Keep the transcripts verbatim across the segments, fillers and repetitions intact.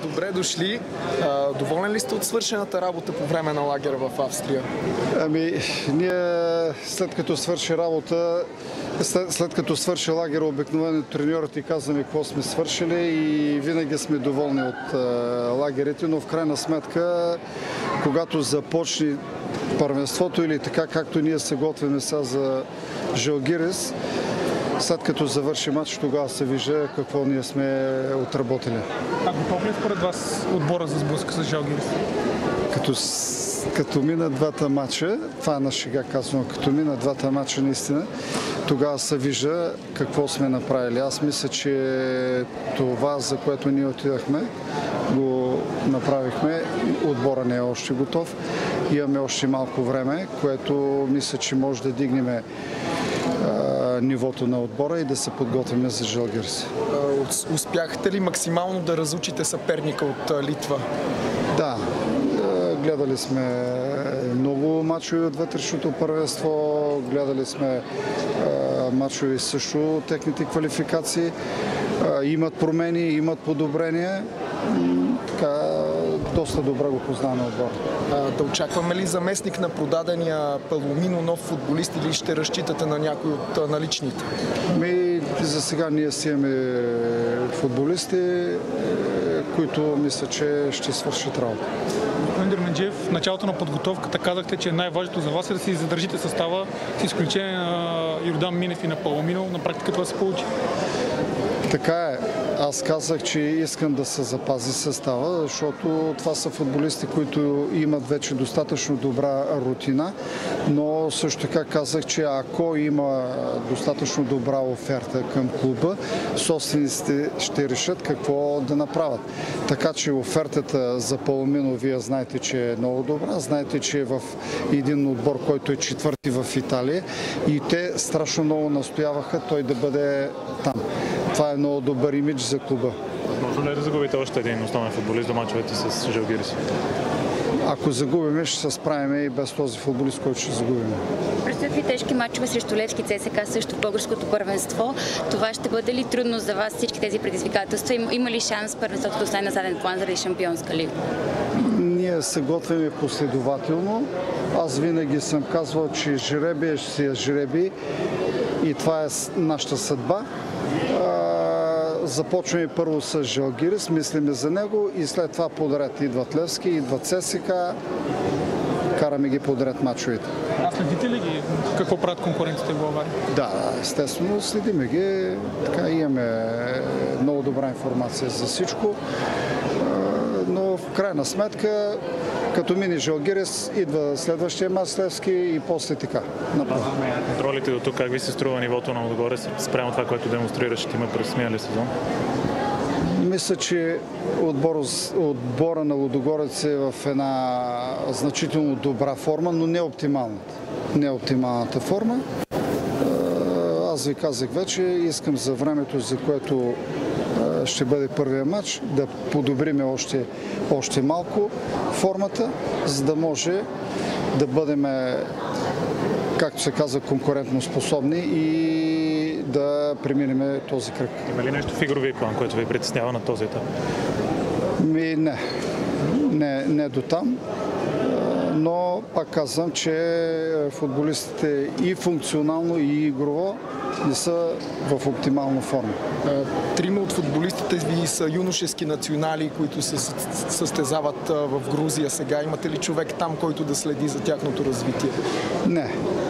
добре дошли. Доволен ли сте от свършената работа по време на лагера в Австрия? Ами, ние след като свърши работа, след, след като свърши лагера, обикновено треньорът и казваме какво сме свършили и винаги сме доволни от а, лагерите, но в крайна сметка, когато започне първенството или така както ние се готвим сега за Žalgiris, след като завърши матч, тогава се вижда какво ние сме отработили. А готов ли е според вас отбора за сблъсък с Žalgiris? Като, като мина двата матча, това е на шега казвам, като мина двата матча наистина, тогава се вижда какво сме направили. Аз мисля, че това, за което ние отидахме, го направихме. Отбора не е още готов. Имаме още малко време, което мисля, че може да дигнем нивото на отбора и да се подготвим за Žalgiris. Успяхте ли максимално да разучите съперника от Литва? Да, гледали сме много мачове от вътрешното първенство, гледали сме мачове също техните квалификации. Имат промени, имат подобрения. Така, доста добре го познаваме отбора. Да очакваме ли заместник на продадения Паломино нов футболист или ще разчитате на някой от наличните? Ми, за сега ние си имаме футболисти, които мисля, че ще свършат работа. Господин Дерменджиев, в началото на подготовката казахте, че най-важното за вас е да си задържите състава с изключение на Йордан Минев и на Паломино. На практика това се получи. Така е. Аз казах, че искам да се запази състава, защото това са футболисти, които имат вече достатъчно добра рутина, но също така казах, че ако има достатъчно добра оферта към клуба, собствениците ще решат какво да направят. Така че офертата за Паломино, вие знаете, че е много добра, знаете, че е в един отбор, който е четвърти в Италия и те страшно много настояваха той да бъде там. Това е много добър имидж за клуба. Може ли да загубите още един основен футболист до мачовете с Žalgiris? Ако загубиме, ще се справим и без този футболист, който ще загубим. Предстоят ви тежки мачове срещу Левски, ЦСКА, също в българското първенство. Това ще бъде ли трудно за вас всички тези предизвикателства? Има ли шанс първенството да остане на заден план заради Шампионска лига? Ние се готвим последователно. Аз винаги съм казвал, че жребия ще си е жреби и това е нашата съдба. Започваме първо с Žalgiris, мислиме за него и след това подред идват Левски, идват ЦСКА, караме ги подред мачовете. А следите ли ги? Какво правят конкурентите в България? Да, естествено следиме ги. Така имаме много добра информация за всичко, но в крайна сметка като мини Žalgiris, идва следващия мач с Левски и после така. Контролите до тук, как ви се струва нивото на Лудогорец спрямо това, което демонстрираше има през миналия сезон? Мисля, че отбор, отбора на Лудогорец е в една значително добра форма, но не оптималната. Не оптималната форма. Аз ви казах вече, искам за времето, за което ще бъде първия матч, да подобриме още, още малко формата, за да може да бъдем, както се казва, конкурентно способни и да преминем този кръг. Има ли нещо в игровия план, което ви притеснява на този етап? Ми, не. Не, не до там. Но пак казвам, че футболистите и функционално, и игрово не са в оптимална форма. Трима от футболистите ви са юношески национали, които се състезават в Грузия сега. Имате ли човек там, който да следи за тяхното развитие? Не.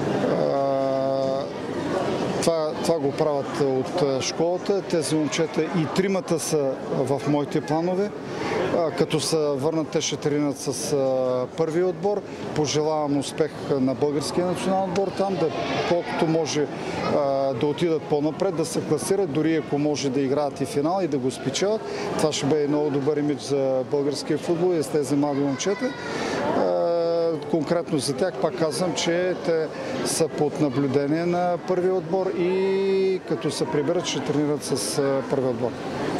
Това, това го правят от школата. Тези момчета и тримата са в моите планове. Като се върнат, те ще тренират с първия отбор. Пожелавам успех на българския национален отбор там, да колкото може да отидат по-напред, да се класират, дори ако може да играят и финал и да го спечелят. Това ще бъде много добър имидж за българския футбол и с тези млади момчета. Конкретно за тях пак казвам, че те са под наблюдение на първия отбор и като се приберат, ще тренират с първия отбор.